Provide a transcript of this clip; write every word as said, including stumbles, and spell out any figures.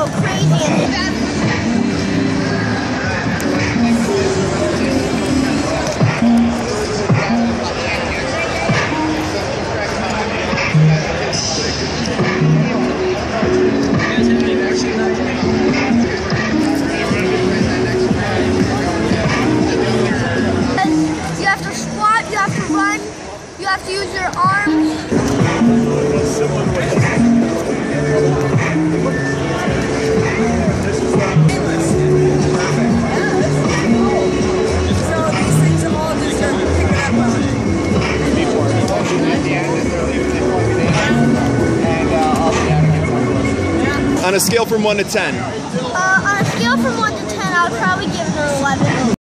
crazy in it. You have to squat, you have to run, you have to use your arms. On a scale from one to ten? Uh, on a scale from one to ten, I would probably give it an eleven.